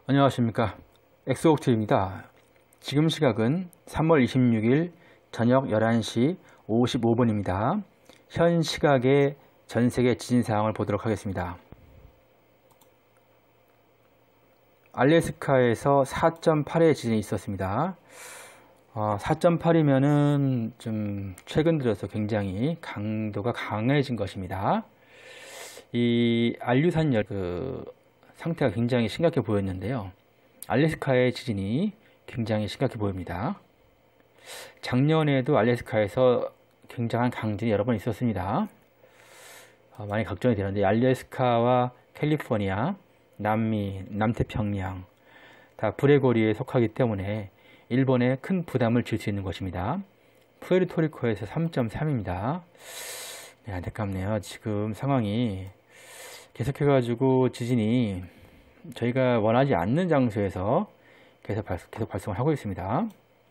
안녕하십니까, 엑소옥트입니다. 지금 시각은 3월 26일 저녁 11시 55분입니다. 현 시각의 전세계 지진 상황을 보도록 하겠습니다. 알래스카에서 4.8의 지진이 있었습니다. 4.8이면은 좀 최근 들어서 굉장히 강도가 강해진 것입니다. 이 알류산 상태가 굉장히 심각해 보였는데요. 알래스카의 지진이 굉장히 심각해 보입니다. 작년에도 알래스카에서 굉장한 강진이 여러 번 있었습니다. 많이 걱정이 되는데, 알래스카와 캘리포니아, 남미, 남태평양 다 불의 고리에 속하기 때문에 일본에 큰 부담을 줄 수 있는 것입니다. 푸에르토리코에서 3.3입니다. 네, 안타깝네요. 지금 상황이 계속해가지고 지진이 저희가 원하지 않는 장소에서 계속 발생을 하고 있습니다.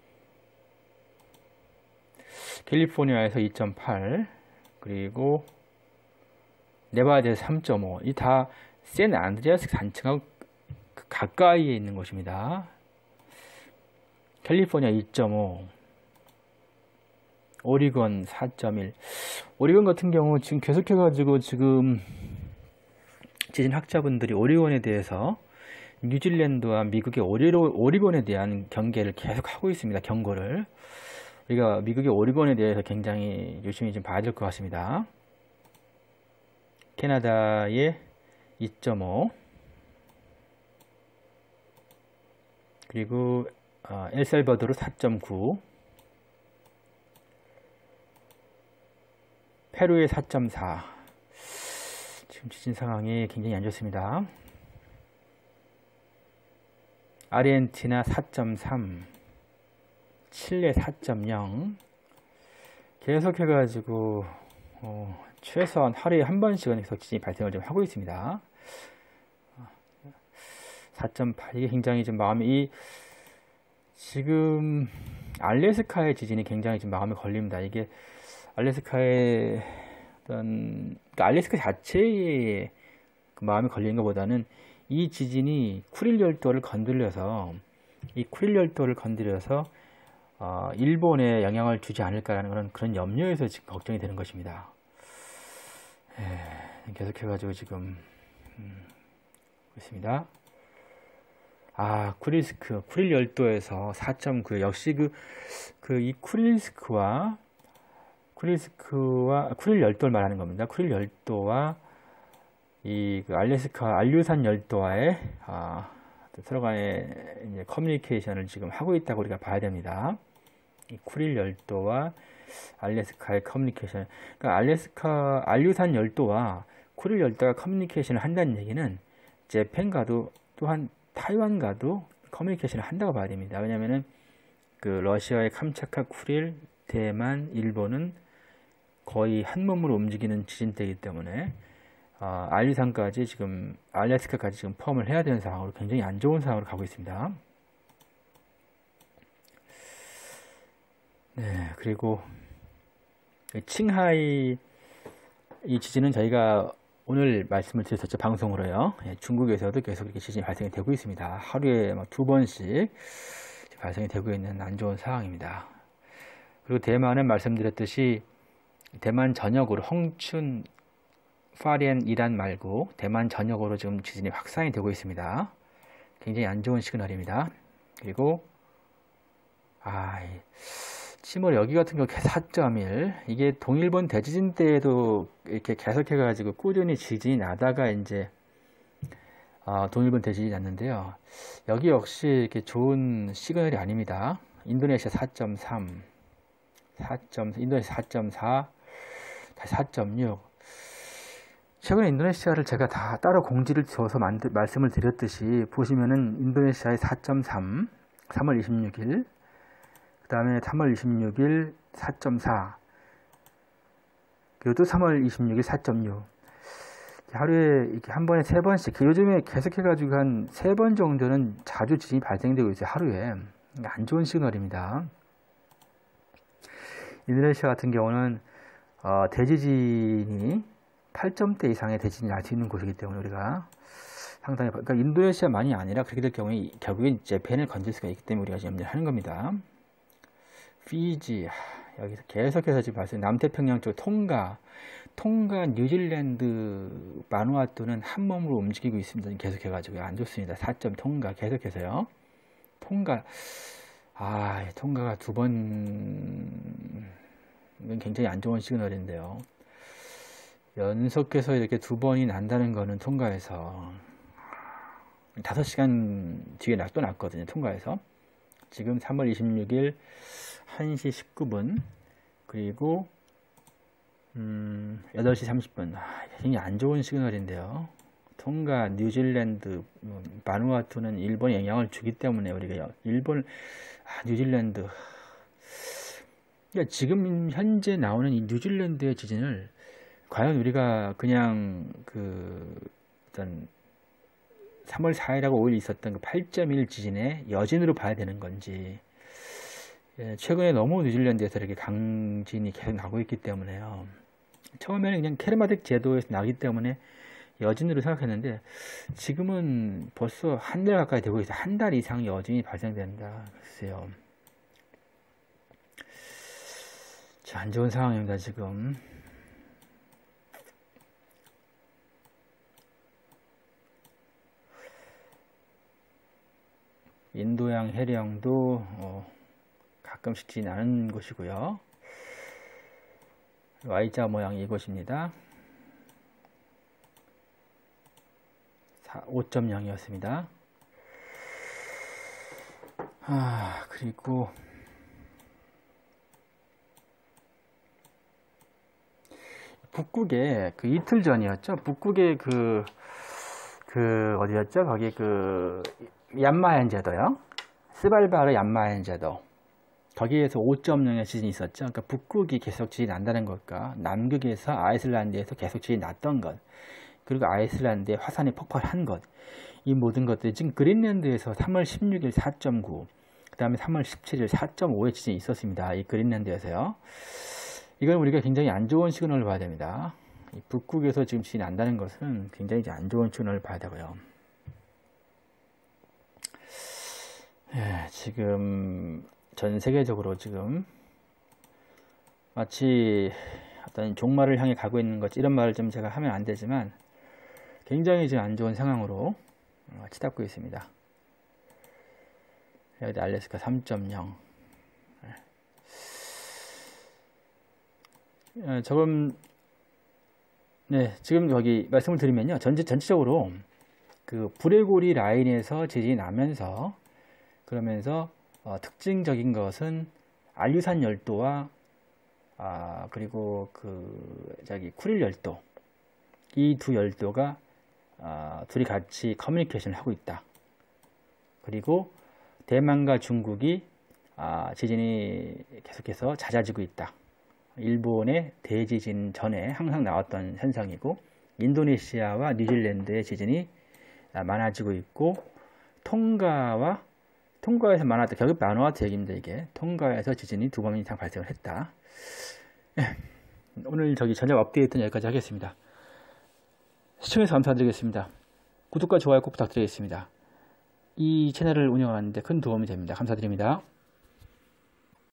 캘리포니아에서 2.8, 그리고 네바다에서 3.5, 이 다 샌안드레아스 산층하고 가까이에 있는 곳입니다. 캘리포니아 2.5, 오리건 4.1. 오리건 같은 경우 지금 계속해가지고 지금 지진 학자분들이 오리건에 대해서 뉴질랜드와 미국의 오리건에 대한 경계를 계속 하고 있습니다. 경고를. 우리가 미국의 오리건에 대해서 굉장히 유심히 좀 봐야 될 것 같습니다. 캐나다의 2.5, 그리고 엘살바도르 4.9, 페루의 4.4. 지금 지진 상황이 굉장히 안 좋습니다. 아르헨티나 4.3, 칠레 4.0. 계속해가지고 최소한 하루에 한 번씩은 계속 지진이 발생을 좀 하고 있습니다. 4.8, 이게 굉장히 좀 지금 알래스카의 지진이 굉장히 좀 마음에 걸립니다. 이게 알래스카의 그러니까 알래스카 자체에 그 마음이 걸리는 것보다는 이 지진이 쿠릴 열도를 건드려서 일본에 영향을 주지 않을까라는 그런 염려에서 지금 걱정이 되는 것입니다. 계속해가지고 지금 있습니다. 쿠릴 열도에서 4.9, 역시 이 쿠릴 열도를 말하는 겁니다. 쿠릴 열도와 알래스카 알류산 열도와의 서로 간의 이제 커뮤니케이션을 지금 하고 있다고 우리가 봐야 됩니다. 이 쿠릴 열도와 알래스카의 커뮤니케이션. 그러니까 알류산 열도와 쿠릴 열도가 커뮤니케이션을 한다는 얘기는 재팬과도 또한 타이완과도 커뮤니케이션을 한다고 봐야 됩니다. 왜냐면은 러시아의 캄차카, 쿠릴, 대만, 일본은 거의 한 몸으로 움직이는 지진대이기 때문에 알래스카까지 지금 포함을 해야 되는 상황으로 굉장히 안 좋은 상황으로 가고 있습니다. 네, 그리고 칭하이 이 지진은 저희가 오늘 말씀을 드렸었죠, 방송으로요. 중국에서도 계속 이렇게 지진이 발생이 되고 있습니다. 하루에 2번씩 발생이 되고 있는 안 좋은 상황입니다. 그리고 대만은 말씀드렸듯이 대만 전역으로 홍춘, 파리엔, 이란 말고 대만 전역으로 지금 지진이 확산이 되고 있습니다. 굉장히 안 좋은 시그널입니다. 그리고 치몰 여기 같은 경우 4.1, 이게 동일본 대지진 때에도 이렇게 계속해가지고 꾸준히 지진이 나다가 이제 동일본 대지진이 났는데요. 여기 역시 이렇게 좋은 시그널이 아닙니다. 인도네시아 4.3, 인도네시아 4.4, 4.6. 최근에 인도네시아를 제가 다 따로 공지를 줘서 말씀을 드렸듯이 보시면은 인도네시아의 4.3, 3월 26일, 그 다음에 3월 26일 4.4, 그리고 또 3월 26일 4.6. 하루에 이렇게 한 번에 3번씩, 요즘에 계속해가지고 한 3번 정도는 자주 지진이 발생되고 있어요, 하루에. 안 좋은 시그널입니다. 인도네시아 같은 경우는 대지진이 8점대 이상의 대지진이 날 수 있는 곳이기 때문에 우리가 상당히, 그러니까 인도네시아만이 아니라 그렇게 될 경우에 결국엔 재팬을 건질 수가 있기 때문에 우리가 염려를 하는 겁니다. 피지, 여기서 계속해서 지금 봤어요. 남태평양 쪽 통가, 뉴질랜드, 바누아투는 한 몸으로 움직이고 있습니다. 계속해가지고 안 좋습니다. 4점 통가 계속해서요. 통가가 두 번, 이건 굉장히 안 좋은 시그널인데요. 연속해서 이렇게 두 번이 난다는 거는 통가에서 5시간 뒤에 또 났거든요. 통가에서. 지금 3월 26일 1시 19분 그리고 8시 30분 굉장히 안 좋은 시그널인데요. 통가, 뉴질랜드, 바누아투는 일본에 영향을 주기 때문에 우리가 뉴질랜드 그러니까 지금 현재 나오는 이 뉴질랜드의 지진을 과연 우리가 그냥 어떤 3월 4일하고 5일 있었던 그 8.1 지진의 여진으로 봐야 되는 건지, 최근에 너무 뉴질랜드에서 이렇게 강진이 계속 나고 있기 때문에요. 처음에는 그냥 캐르마틱 제도에서 나기 때문에 여진으로 생각했는데 지금은 벌써 한 달 가까이 되고 있어요. 한 달 이상 여진이 발생된다. 글쎄요. 안 좋은 상황입니다, 지금. 인도양 해령도 가끔씩 지나는 곳이고요. Y자 모양이 이곳입니다. 5.0이었습니다. 그리고 북극에 이틀 전이었죠. 북극에 어디였죠? 거기 얀마현 제도요. 스발바르 얀마현 제도. 거기에서 5.0의 지진이 있었죠. 그러니까 북극이 계속 지진이 난다는 것과 남극에서 아이슬란드에서 계속 지진이 났던 것, 그리고 아이슬란드에 화산이 폭발한 것, 이 모든 것들이 지금 그린랜드에서 3월 16일 4.9, 그 다음에 3월 17일 4.5의 지진이 있었습니다. 이 그린랜드에서요. 이건 우리가 굉장히 안 좋은 시그널을 봐야 됩니다. 이 북극에서 지금 지진이 난다는 것은 굉장히 안 좋은 시그널을 봐야 되고요. 지금 전 세계적으로 지금 마치 어떤 종말을 향해 가고 있는 것, 이런 말을 좀 제가 하면 안 되지만 굉장히 지금 안 좋은 상황으로 치닫고 있습니다. 여기 알래스카 3.0. 지금 여기 말씀을 드리면요. 전체적으로 브레고리 라인에서 지진이 나면서, 그러면서 특징적인 것은 알류산 열도와 그리고 쿠릴 열도, 이 두 열도가 둘이 같이 커뮤니케이션을 하고 있다. 그리고 대만과 중국이 지진이 계속해서 잦아지고 있다. 일본의 대지진 전에 항상 나왔던 현상이고, 인도네시아와 뉴질랜드의 지진이 많아지고 있고, 통가에서 많았다. 결국 바누아투 얘기입니다. 이게 통가에서 지진이 2번 이상 발생을 했다. 오늘 저녁 업데이트는 여기까지 하겠습니다. 시청해주셔서 감사드리겠습니다. 구독과 좋아요 꼭 부탁드리겠습니다. 이 채널을 운영하는데 큰 도움이 됩니다. 감사드립니다.